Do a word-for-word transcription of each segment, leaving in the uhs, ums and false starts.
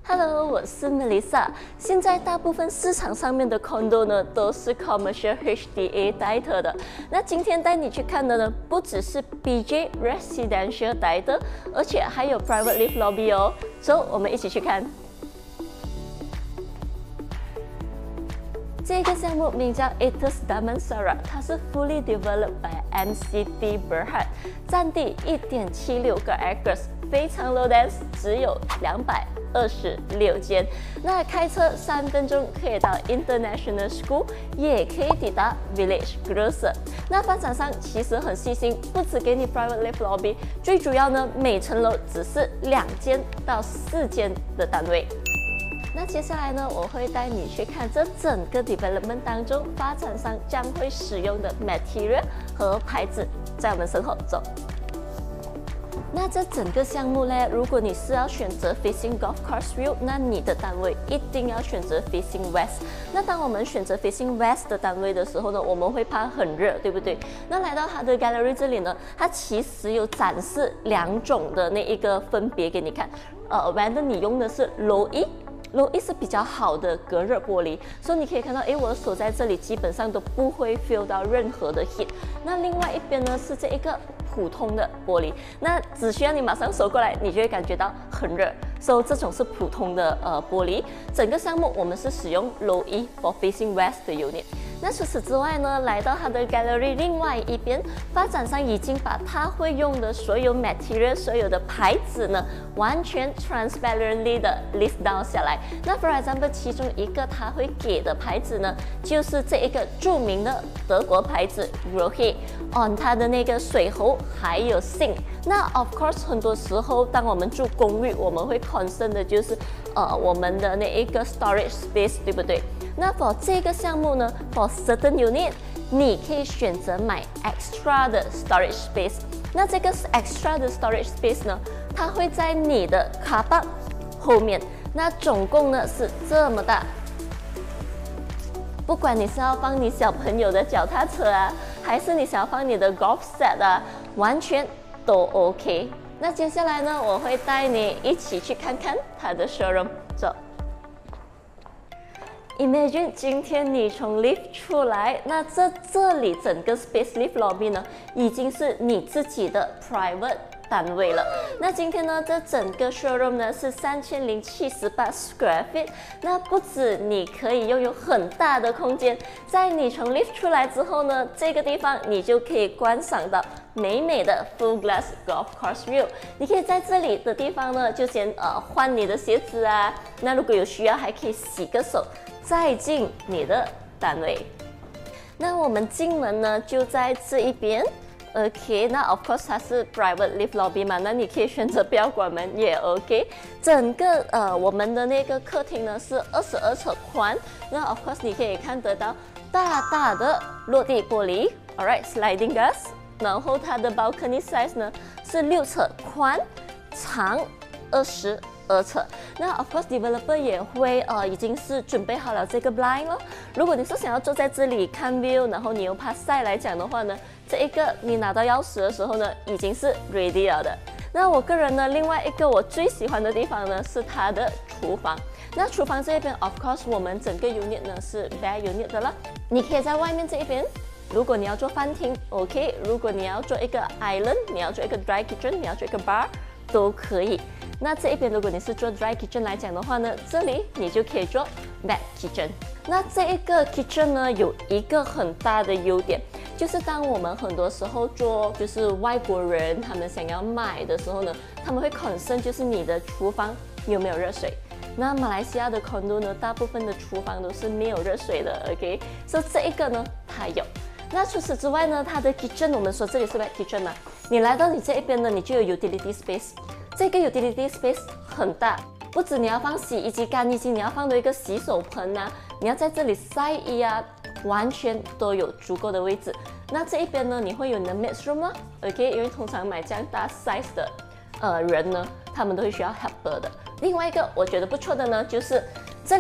Hello， 我是 Melissa。现在大部分市场上面的 condo 呢，都是 commercial H D A 带特的。那今天带你去看的呢，不只是 B J residential 带的，而且还有 private lift lobby 哦。走，我们一起去看。这个项目名叫 Aetas Damansara， 它是 fully developed by M C T Berhad， 占地 一点七六个 acres， 非常 low dense， 只有两百二十六间。那开车三分钟可以到 International School， 也可以抵达 Village Grocer。那发展商其实很细心，不只给你 private lift lobby， 最主要呢，每层楼只是两间到四间的单位。那接下来呢，我会带你去看这整个 development 当中，发展商将会使用的 material 和牌子，在我们身后走。那这整个项目呢，如果你是要选择 facing golf course view， 那你的单位一定要选择 facing west。那当我们选择 facing west 的单位的时候呢，我们会怕很热，对不对？那来到它的 gallery 这里呢，它其实有展示两种的那一个分别给你看。呃 ，whether 你用的是 low E。low E 是比较好的隔热玻璃，所以你可以看到，哎，我的手在这里基本上都不会 feel 到任何的 heat。那另外一边呢是这一个普通的玻璃，那只需要你马上手过来，你就会感觉到很热。所以这种是普通的呃玻璃。整个项目我们是使用 low E for facing west 的 unit。那除此之外呢，来到它的 gallery 另外一边，发展商已经把它会用的所有 material、所有的牌子呢，完全 transparently 的 list down 下来。那 for example， 其中一个它会给的牌子呢，就是这一个著名的德国牌子 Rohe on 它的那个水喉还有 sink。那 of course 很多时候，当我们住公寓，我们会 concern 的就是呃我们的那一个 storage space， 对不对？那 for 这个项目呢 ，for certain unit， 你可以选择买 extra 的 storage space。那这个 extra 的 storage space 呢，它会在你的 car park 后面。那总共呢是这么大。不管你是要放你小朋友的脚踏车啊，还是你想要放你的 golf set 啊，完全都 OK。那接下来呢，我会带你一起去看看它的 showroom， 走。Imagine 今天你从 lift 出来，那这这里整个 space lift lobby 呢，已经是你自己的 private 单位了。那今天呢，这整个 showroom 呢是三千零七十八 square feet。那不止你可以拥有很大的空间，在你从 lift 出来之后呢，这个地方你就可以观赏到美美的 full glass golf course view。你可以在这里的地方呢，就先呃换你的鞋子啊。那如果有需要，还可以洗个手，再进你的单位。那我们进门呢，就在这一边。OK， 那 of course 它是 private lift lobby 嘛，那你可以选择不要关门也 OK。整个呃我们的那个客厅呢是二十二尺宽，那 of course 你可以看得到大大的落地玻璃 ，alright sliding glass。然后它的 balcony size 呢是六尺宽，长二十二尺。那 of course developer 也会呃已经是准备好了这个 blind 了。如果你是想要坐在这里看 view， 然后你又怕晒来讲的话呢，这一个你拿到钥匙的时候呢，已经是 ready 了的。那我个人呢，另外一个我最喜欢的地方呢是它的厨房。那厨房这一边 of course 我们整个 unit 呢是 bare unit 的了，你可以在外面这一边。如果你要做饭厅 ，OK； 如果你要做一个 island， 你要做一个 dry kitchen， 你要做一个 bar， 都可以。那这一边如果你是做 dry kitchen 来讲的话呢，这里你就可以做 back kitchen。那这一个 kitchen 呢，有一个很大的优点，就是当我们很多时候做就是外国人他们想要买的时候呢，他们会 concern 就是你的厨房有没有热水。那马来西亚的 condo 呢，大部分的厨房都是没有热水的 ，OK， 所以这一个呢，它有。那除此之外呢，它的 kitchen 我们说这里是 back kitchen 嘛，你来到你这一边呢，你就有 utility space。这个 utility space 很大，不止你要放洗衣机、干衣机，你要放多一个洗手盆啊，你要在这里晒衣啊，完全都有足够的位置。那这一边呢，你会有你的 maid's room 吗 ？OK， 因为通常买这样大 size 的呃人呢，他们都会需要 helper 的。另外一个我觉得不错的呢，就是这里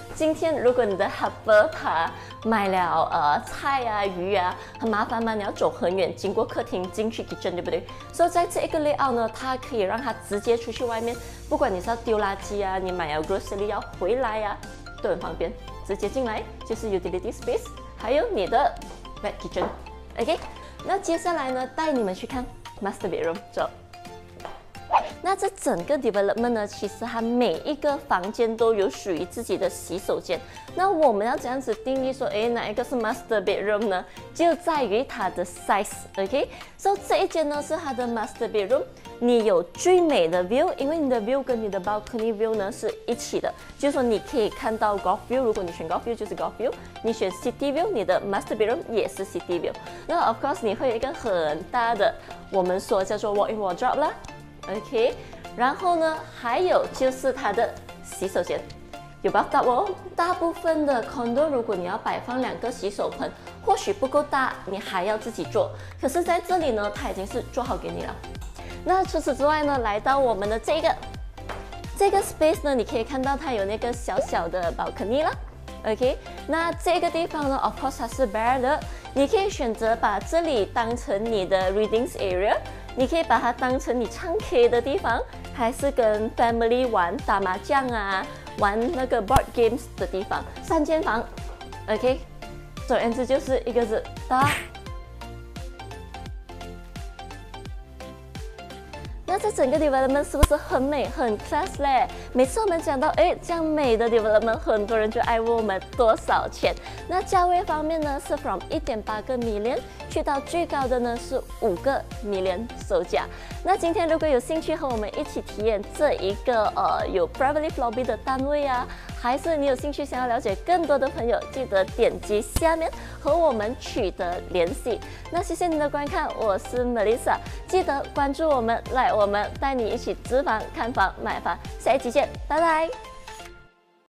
今天如果你的 helper 他买了呃菜啊鱼啊，很麻烦嘛，你要走很远，经过客厅进去 kitchen， 对不对？所以在这一个 layout 呢，它可以让它直接出去外面，不管你是要丢垃圾啊，你买了 grocery 要回来啊，都很方便，直接进来就是 utility space， 还有你的 back kitchen。OK， 那接下来呢，带你们去看 master bedroom， 走。那这整个 development 呢，其实它每一个房间都有属于自己的洗手间。那我们要怎样子定义说，诶，哪一个是 master bedroom 呢？就在于它的 size。OK， 所以这一间呢是它的 master bedroom， 你有最美的 view， 因为你的 view 跟你的 balcony view 呢是一起的，就是说你可以看到 golf view， 如果你选 golf view 就是 golf view， 你选 city view， 你的 master bedroom 也是 city view。那 of course 你会有一个很大的，我们说叫做 walk-in wardrobe 啦。OK， 然后呢，还有就是它的洗手间有 bathtub 哦。大部分的 condo 如果你要摆放两个洗手盆，或许不够大，你还要自己做。可是在这里呢，它已经是做好给你了。那除此之外呢，来到我们的这个这个 space 呢，你可以看到它有那个小小的 balcony 啦。OK， 那这个地方呢 ，of course 它是 bare 的，你可以选择把这里当成你的 readings area。你可以把它当成你唱 K 的地方，还是跟 family 玩打麻将啊，玩那个 board games 的地方。三间房 ，OK， 总而言之就是一个字大。那这整个 development 是不是很美、很 class 嘞？每次我们讲到哎这样美的 development， 很多人就爱问我们多少钱。那价位方面呢，是 from 一点八个 million 去到最高的呢是五个 million 售价。那今天如果有兴趣和我们一起体验这一个呃有 private lobby 的单位啊，还是你有兴趣想要了解更多的朋友，记得点击下面和我们取得联系。那谢谢您的观看，我是 Melissa， 记得关注我们，来我们带你一起租房、看房、买房，下一期见，拜拜。